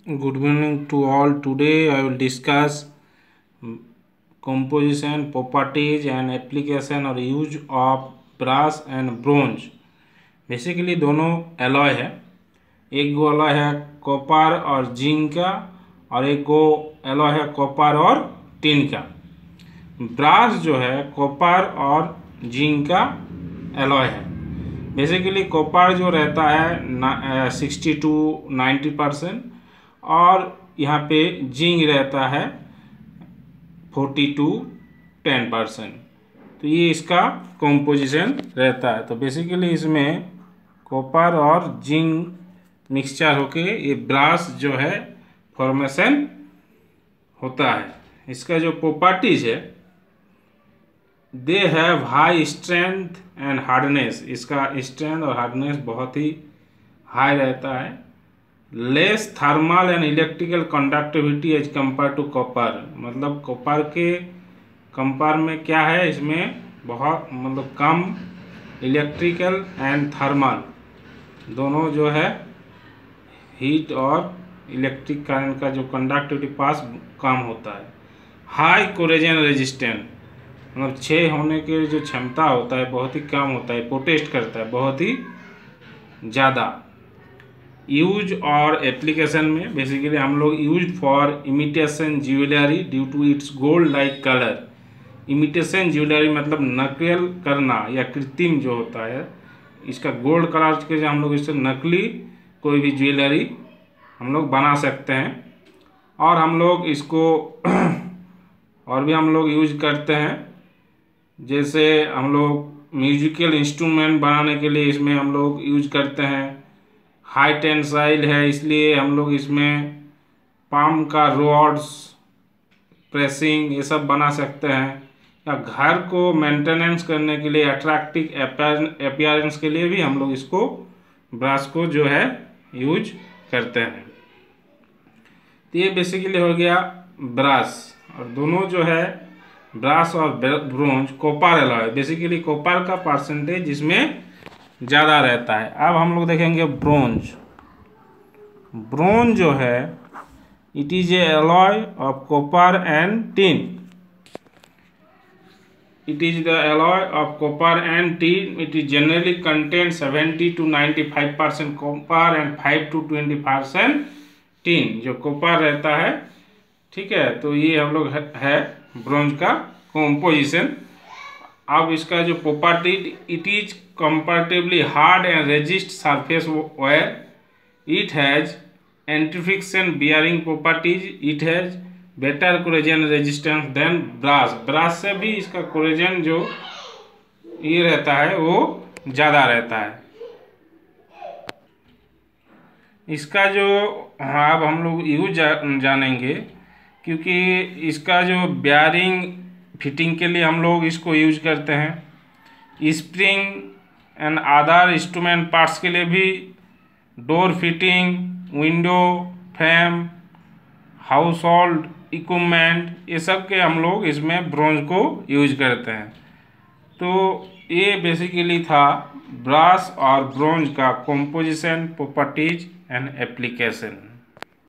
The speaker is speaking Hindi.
Good morning to all. Today I will discuss composition, properties and application or use of brass and bronze. Basically दोनों एलॉय है। एक गो एलॉय है कॉपर और जिंक का और एक गो एलॉय है कॉपर और टिन का। ब्रास जो है कॉपर और जिंक का एलॉय है। बेसिकली कॉपर जो रहता है 60 to 90% और यहाँ पे जिंक रहता है 40 to 10%। तो ये इसका कॉम्पोजिशन रहता है। तो बेसिकली इसमें कॉपर और जिंक मिक्सचर होके ये ब्रास जो है फॉर्मेशन होता है। इसका जो प्रॉपर्टीज है, they have high strength and hardness. इसका स्ट्रेंथ और हार्डनेस बहुत ही हाई रहता है। Less thermal and electrical conductivity as compare to copper. मतलब कॉपर के कंपेयर में क्या है, इसमें बहुत कम इलेक्ट्रिकल एंड थर्मल दोनों जो है हीट और इलेक्ट्रिक करंट का जो कंडक्टिविटी पास कम होता है। हाई कोरोजन रेजिस्टेंट मतलब क्षय होने के जो क्षमता होता है बहुत ही कम होता है, प्रोटेस्ट करता है बहुत ही ज़्यादा। यूज और एप्लीकेशन में बेसिकली हम लोग use for imitation jewellery due to its gold like colour. Imitation jewellery मतलब नकल करना या कृत्रिम जो होता है, इसका गोल्ड कलर के हम लोग इससे नकली कोई भी ज्वेलरी हम लोग बना सकते हैं। और हम लोग इसको और भी हम लोग यूज करते हैं, जैसे हम लोग म्यूजिकल इंस्ट्रूमेंट बनाने के लिए इसमें हम लोग यूज करते हैं। हाई टेंसाइल है इसलिए हम लोग इसमें पाम का रॉड्स, प्रेसिंग ये सब बना सकते हैं। या घर को मेंटेनेंस करने के लिए, अट्रैक्टिव अपीयरेंस के लिए भी हम लोग इसको ब्रास को जो है यूज करते हैं। तो ये बेसिकली हो गया ब्रास। और दोनों जो है ब्रास और bronze copper alloy. Basically copper का परसेंटेज इसमें ज़्यादा रहता है। अब हम लोग देखेंगे ब्रोंज। ब्रोंज जो है it is a alloy of copper and tin. It is the alloy of copper and tin. It is generally contains 70 to 95% copper and 5 to 20% tin जो कॉपर रहता है। ठीक है, तो ये हम लोग है ब्रोंज का कॉम्पोजिशन। अब इसका जो property, it is comparatively hard and resist surface wear. It has anti-friction bearing properties. It has better corrosion resistance than brass. Brass से भी इसका कोरोजन जो ये रहता है वो ज़्यादा रहता है। इसका जो अब हम लोग यूज जानेंगे, क्योंकि इसका जो बेयरिंग फिटिंग के लिए हम लोग इसको यूज करते हैं। Spring and other instrument parts के लिए भी, door fitting, window frame, household equipment, ये सब के हम लोग इसमें ब्रोंज को यूज करते हैं। तो ये बेसिकली था ब्रास और ब्रोंज का कॉम्पोजिशन, प्रॉपर्टीज एंड एप्लीकेशन।